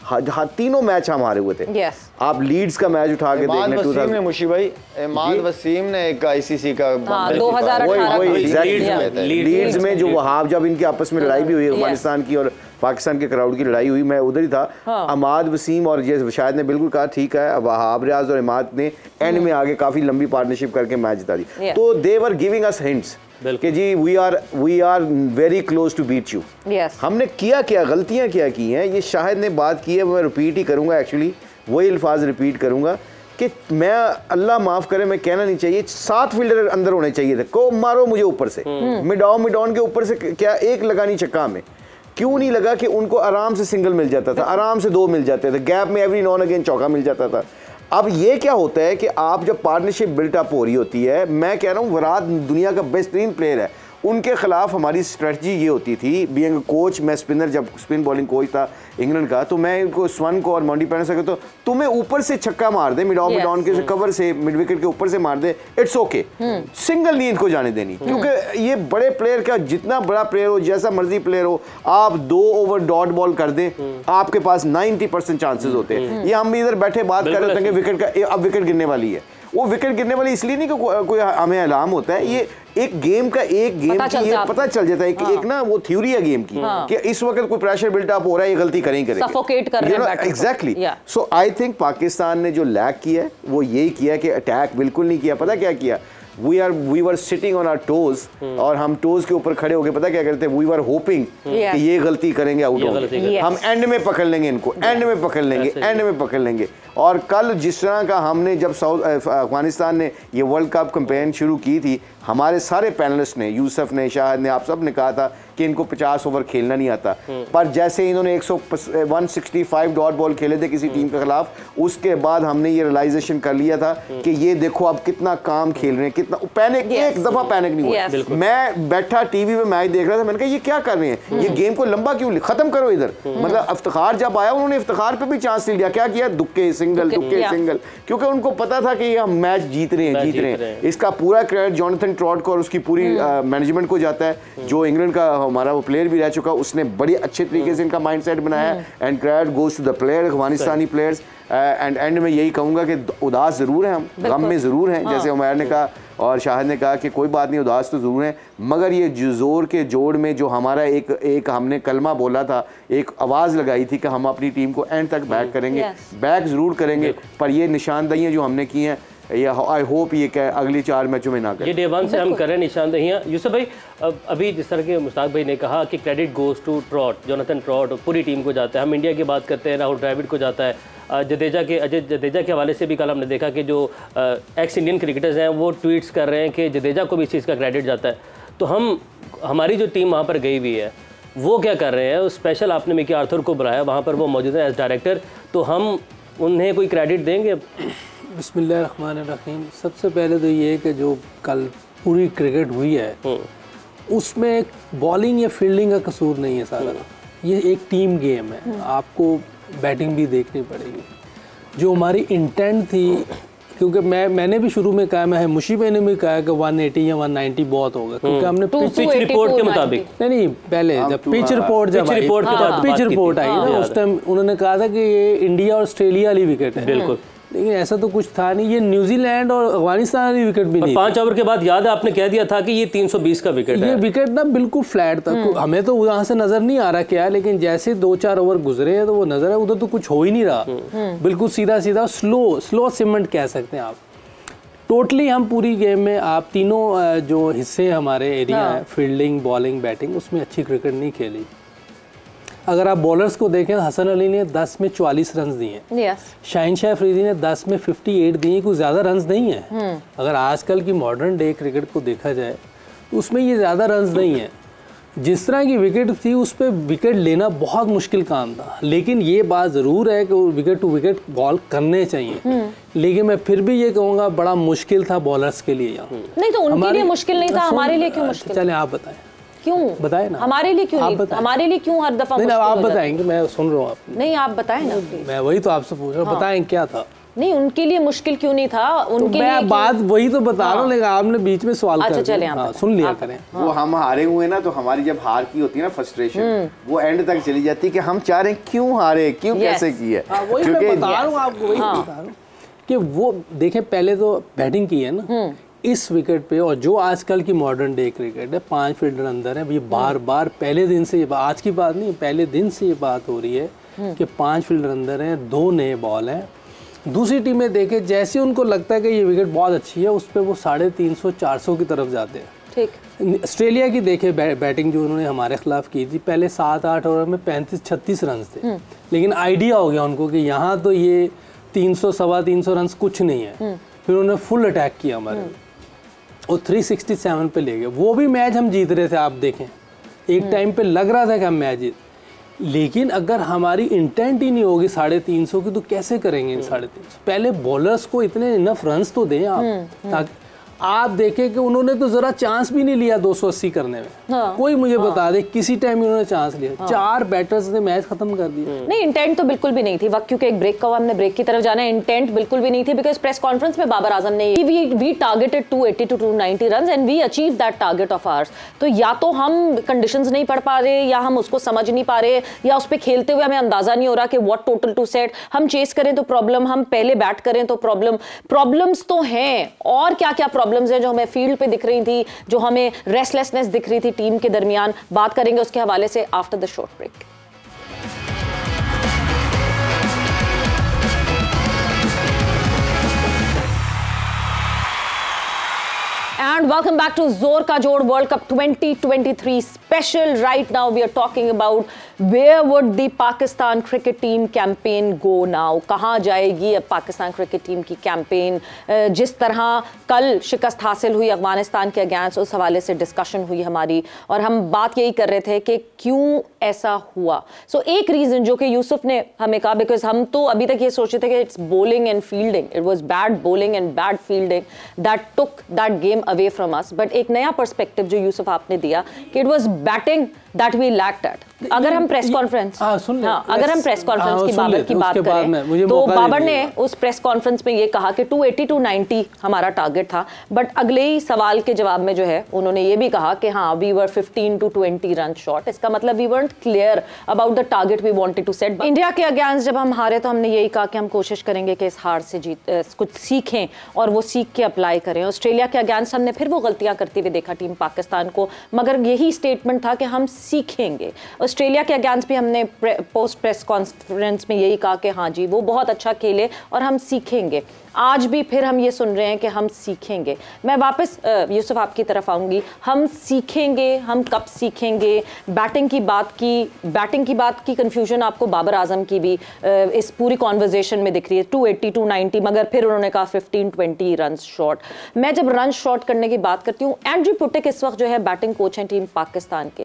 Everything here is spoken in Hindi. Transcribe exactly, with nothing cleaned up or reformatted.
हाँ, तीनों मैच हम हारे हुए थे। yes. आप लीड्स का मैच उठा के देखने वसीम ने मुशी भाई इमाद वसीम ने एक आईसीसी का हाँ, दो हज़ार अठारह लीड्स में जो वहाँ जब इनके आपस में लड़ाई भी हुई अफगानिस्तान की और पाकिस्तान के क्राउड की लड़ाई हुई, मैं उधर ही था। हाँ। अमाद वसीम और ये शायद ने बिल्कुल कहा ठीक है, वहाब रियाज और इमाद ने एंड में आगे काफी लंबी पार्टनरशिप करके मैच जिता दी। तो दे वर गिविंग अस हिंट्स कि जी we are we are very close to beat you. हमने किया क्या, गलतियां क्या की हैं, ये शाहिद ने बात की है, मैं रिपीट ही करूंगा, एक्चुअली वही अल्फाज रिपीट करूंगा कि मैं अल्लाह माफ करे, मैं कहना नहीं चाहिए, सात फील्डर अंदर होने चाहिए थे, को मारो मुझे ऊपर से, मिडॉन मिडॉन के ऊपर से क्या एक लगा नहीं चक्का में, क्यों नहीं लगा कि उनको आराम से सिंगल मिल जाता था, आराम से दो मिल जाते थे, गैप में एवरी नॉन अगेन चौका मिल जाता था। अब ये क्या होता है कि आप जब पार्टनरशिप बिल्टअप हो रही होती है, मैं कह रहा हूँ विराट दुनिया का बेहतरीन प्लेयर है, उनके खिलाफ हमारी स्ट्रेटजी ये होती थी, बीइंग कोच, मैं स्पिनर जब स्पिन बॉलिंग कोच था इंग्लैंड का, तो मैं इनको स्वन को और मॉन्टी पैटर्न से कहता हूँ तुम्हें ऊपर से छक्का मार दे, मिडॉन मिडॉन के कवर से मिड विकेट के ऊपर से मार दे, इट्स ओके, सिंगल नहीं इनको जाने देनी, क्योंकि ये बड़े प्लेयर का जितना बड़ा प्लेयर हो, जैसा मर्जी प्लेयर हो, आप दो ओवर डॉट बॉल कर दें, आपके पास नाइन्टी परसेंट चांसेस होते हैं। ये हम इधर बैठे बात कर रहे थे विकेट का, अब विकेट गिरने वाली है, वो विकेट गिरने वाली इसलिए नहीं कि को, कोई हमें अलार्म होता है, ये एक गेम का एक गेम पता की ये पता चल जाता है कि हाँ। एक ना वो थ्योरी है गेम की, हाँ। कि इस वक्त कोई प्रेशर बिल्टअप हो रहा है, ये गलती करें करेंगे, सफोकेट कर रहे हैं, exactly. So I think Pakistan ने जो लैक किया है वो यही किया कि अटैक बिल्कुल नहीं किया। पता क्या किया, we are we were sitting on our toes, और हम टोज के ऊपर खड़े होके पता क्या करते हैं, वी वर होपिंग कि ये गलती करेंगे आउट होंगे, हम एंड में पकड़ लेंगे इनको, एंड में पकड़ लेंगे, एंड में पकड़ लेंगे। और कल जिस तरह का हमने जब साउथ अफगानिस्तान ने ये वर्ल्ड कप कैंपेन शुरू की थी, हमारे सारे पैनलिस्ट ने, यूसुफ ने, शाहिद ने, आप सब ने कहा था कि इनको पचास ओवर खेलना नहीं आता, पर जैसे इन्होंने एक सौ one sixty five dot ball खेले थे किसी टीम के खिलाफ, उसके बाद हमने ये रियलाइजेशन कर लिया था कि ये देखो अब कितना काम खेल रहे हैं, कितना पैनिक, एक दफा पैनिक नहीं हुआ। मैं बैठा टीवी में मैच देख रहा था, मैंने कहा ये क्या कर रहे हैं, ये गेम को लंबा क्यों, खत्म करो इधर। मतलब इफ्तिखार जब आया उन्होंने इफ्तिखार पे भी चांस ले लिया, क्या किया, दुक्के सिंगल दुक्के सिंगल, क्योंकि उनको पता था कि ये हम मैच जीत रहे हैं जीत रहे हैं। इसका पूरा क्रेडिट जॉनथन ट्रॉट को और उसकी पूरी मैनेजमेंट को जाता है, जो इंग्लैंड का हमारा वो प्लेयर भी रह चुका, उसने बड़े अच्छे तरीके से इनका माइंडसेट बनाया, and credit goes to the player, अफगानिस्तानी प्लेयर्स। एंड एंड में यही कहूँगा कि उदास ज़रूर हैं हम, गम में ज़रूर हैं, जैसे उमैर ने कहा और शाहिद ने कहा कि कोई बात नहीं, उदास तो ज़रूर हैं, मगर ये जोर के जोड़ में जो हमारा एक एक हमने कलमा बोला था, एक आवाज़ लगाई थी कि हम अपनी टीम को एंड तक बैक करेंगे, बैक ज़रूर करेंगे, पर ये निशानदहियाँ जो हमने की हैं, ये आई होप ये क्या अगली चार मैचों में ना करें। ये डे वन से हम करें निशानदहियाँ। यूसुफ भाई, अभी जिस तरह के मुश्ताक भाई ने कहा कि credit goes to Trott, Jonathan Trott, पूरी टीम को जाता है, हम इंडिया की बात करते हैं, राहुल द्रविड़ को जाता है, जडेजा के अजय जडेजा के हवाले से भी कल हमने देखा कि जो एक्स इंडियन क्रिकेटर्स हैं वो ट्वीट्स कर रहे हैं कि जडेजा को भी इस चीज़ का क्रेडिट जाता है। तो हम हमारी जो टीम वहाँ पर गई हुई है वो क्या कर रहे हैं, स्पेशल आपने मिकी आर्थर को बुलाया, वहाँ पर वो मौजूद है एज डायरेक्टर, तो हम उन्हें कोई क्रेडिट देंगे? बिस्मिल्लाहिर्रहमानिर्रहीम। सबसे पहले तो ये कि जो कल पूरी क्रिकेट हुई है उसमें बॉलिंग या फील्डिंग का कसूर नहीं है सारा, ये एक टीम गेम है, आपको बैटिंग भी देखनी पड़ेगी। जो हमारी इंटेंट थी, क्योंकि मैं मैंने भी शुरू में कहा, मैं मुशी भाई ने भी कहा कि वन एटी या वन नाइंटी बहुत होगा, क्योंकि हमने पिच रिपोर्ट के मुताबिक नहीं नहीं पहले जब पिच रिपोर्ट जब रिपोर्ट पिच रिपोर्ट आई ना, उस टाइम उन्होंने कहा था कि ये इंडिया और ऑस्ट्रेलिया वाली विकेट है, बिल्कुल, लेकिन ऐसा तो कुछ था नहीं, ये न्यूजीलैंड और अफगानिस्तान वाली विकेट भी नहीं। पांच ओवर के बाद याद है आपने कह दिया था कि ये तीन सौ बीस का विकेट है, ये विकेट ना बिल्कुल फ्लैट था, हमें तो वहाँ से नजर नहीं आ रहा क्या है, लेकिन जैसे दो चार ओवर गुजरे हैं तो वो नजर है, उधर तो कुछ हो ही नहीं रहा, बिल्कुल सीधा सीधा स्लो स्लो सीमेंट कह सकते हैं आप। टोटली हम पूरी गेम में आप तीनों जो हिस्से हमारे एरिया है, फील्डिंग, बॉलिंग, बैटिंग, उसमें अच्छी क्रिकेट नहीं खेली। अगर आप बॉलर्स को देखें, हसन अली ने दस में चौवालीस रन दिए, yes. शाहीन शाह अफरीदी ने दस में अट्ठावन दिए, कोई ज़्यादा रन्स नहीं है। hmm. अगर आजकल की मॉडर्न डे क्रिकेट को देखा जाए तो उसमें ये ज़्यादा रन्स नहीं है। जिस तरह की विकेट थी उस पर विकेट लेना बहुत मुश्किल काम था, लेकिन ये बात ज़रूर है कि विकेट टू विकेट बॉल करने चाहिए। hmm. लेकिन मैं फिर भी ये कहूँगा बड़ा मुश्किल था बॉलर्स के लिए यहाँ। नहीं तो उनके लिए मुश्किल नहीं था, हमारे लिए क्यों मुश्किल? चलें आप बताएं। क्यों बताए ना, हमारे लिए क्यों नहीं, हमारे लिए क्यों हर दफा? नहीं आप बताएंगे, मैं सुन रहा हूँ आप। नहीं आप बताएं ना। मैं वही तो आपसे पूछ रहा हूँ, बताएं क्या था? नहीं, उनके लिए मुश्किल क्यों नहीं था? उनके तो मैं लिए बात वही तो बता रहा हूँ, लेकिन आपने बीच में सवाल अच्छा, कर चले दिया। हाँ, सुन लिया करें। वो हम हारे हुए ना, तो हमारी जब हार की होती है ना फ्रस्ट्रेशन, वो एंड तक चली जाती है कि हम चाह रहे हैं क्यों हारे, क्यों कैसे की है। वही मैं बता रहा हूँ आपको, वही बता रहा हूँ कि वो देखें, पहले तो बैटिंग की है ना इस विकेट पे, और जो आजकल की मॉडर्न डे क्रिकेट है, पांच फील्डर अंदर है, ये बार बार पहले दिन से, ये आज की बात नहीं, पहले दिन से ये बात हो रही है कि पांच फील्डर अंदर हैं, दो नए बॉल हैं। दूसरी टीमें देखे, जैसे उनको लगता है कि ये विकेट बहुत अच्छी है, उस पर वो साढ़े तीन सौ चार सौ की तरफ जाते हैं। ठीक। ऑस्ट्रेलिया की देखे बै, बैटिंग जो उन्होंने हमारे खिलाफ की थी, पहले सात आठ ओवर में पैंतीस छत्तीस रन थे, लेकिन आइडिया हो गया उनको कि यहाँ तो ये तीन सौ सवा तीन सौ रन कुछ नहीं है। फिर उन्होंने फुल अटैक किया हमारे, और तीन सौ सड़सठ पे ले गए। वो भी मैच हम जीत रहे थे, आप देखें एक टाइम पे लग रहा था कि हम मैच जीत, लेकिन अगर हमारी इंटेंट ही नहीं होगी साढ़े तीन सौ की, तो कैसे करेंगे इन साढ़े तीन सौ? पहले बॉलर्स को इतने इनफ रन्स तो दें आप, ताकि आप देखें कि उन्होंने तो जरा चांस भी नहीं लिया दो सौ अस्सी करने में। हाँ, कोई मुझे हाँ, बता दे किसी टाइम उन्होंने चांस लिया। हाँ, चार बैटर्स ने मैच खत्म कर दिया। नहीं, इंटेंट तो बिल्कुल भी नहीं थी। वक्त क्योंकि एक ब्रेक का हुआ, हमने ब्रेक की तरफ जाना है। इंटेंट बिल्कुल भी नहीं थी, बिकॉज प्रेस कॉन्फ्रेंस में बाबर आजम ने we we targeted two eighty two two ninety runs and we achieve that target of ours. तो या तो हम कंडीशंस नहीं पढ़ पा रहे, या हम उसको समझ नहीं पा रहे, या उस पर खेलते हुए हमें अंदाजा नहीं हो रहा कि व्हाट टोटल टू सेट। हम चेस करें तो प्रॉब्लम, हम पहले बैट करें तो प्रॉब्लम। प्रॉब्लम्स तो हैं, और क्या क्या प्रॉब्लम्स हैं जो हमें फील्ड पे दिख रही थी, जो हमें रेस्टलेसनेस दिख रही थी टीम के दरमियान। बात करेंगे उसके हवाले से after the short break. And welcome back to Zor Ka Jod World Cup twenty twenty-three special. Right now we are talking about where would the Pakistan cricket team campaign go now? कहाँ जाएगी अब पाकिस्तान क्रिकेट टीम की कैंपेन? जिस तरह कल शिकस्त हासिल हुई अफगानिस्तान के अगेंस्ट, उस हवाले से डिस्कशन हुई हमारी, और हम बात यही कर रहे थे कि क्यों ऐसा हुआ। सो so, एक रीज़न जो कि यूसुफ ने हमें कहा, बिकॉज हम तो अभी तक ये सोचते थे कि it's bowling and fielding, it was bad bowling and bad fielding that took that game away from us. But एक नया पर्सपेक्टिव जो यूसुफ आपने दिया कि it was batting that we lacked at. अगर हम प्रेस कॉन्फ्रेंस हाँ, अगर हम प्रेस कॉन्फ्रेंस की बाबर की बात करें, तो बाबर ने उस प्रेस कॉन्फ्रेंस में ये कहा कि टू एटी टू नाइंटी हमारा टारगेट था, बट अगले ही सवाल के जवाब में जो है उन्होंने ये भी कहा कि हाँ we were fifteen to twenty run short. इसका मतलब we weren't clear about the target we wanted to set. India के अगेंस्ट जब हम हारे तो हमने यही कहा कि हम कोशिश करेंगे कि इस हार से जीत कुछ सीखें और वो सीख के अप्लाई करें। ऑस्ट्रेलिया के अगेंस्ट हमने फिर वो गलतियां करते हुए देखा टीम पाकिस्तान को, मगर यही स्टेटमेंट था कि हम सीखेंगे। ऑस्ट्रेलिया के अगेंस्ट भी हमने प्रे, पोस्ट प्रेस कॉन्फ्रेंस में यही कहा कि हाँ जी वो बहुत अच्छा खेले और हम सीखेंगे। आज भी फिर हम ये सुन रहे हैं कि हम सीखेंगे। मैं वापस यूसुफ आपकी तरफ आऊँगी। हम सीखेंगे, हम कब सीखेंगे? बैटिंग की बात की बैटिंग की बात की कन्फ्यूजन आपको बाबर आजम की भी इस पूरी कॉन्वर्जेशन में दिख रही है, टू एटी टू नाइंटी, मगर फिर उन्होंने कहा फिफ्टीन ट्वेंटी रन शॉर्ट। मैं जब रन शॉर्ट करने की बात करती हूँ, एंड्रयू पुटिक इस वक्त जो है बैटिंग कोच हैं टीम पाकिस्तान के,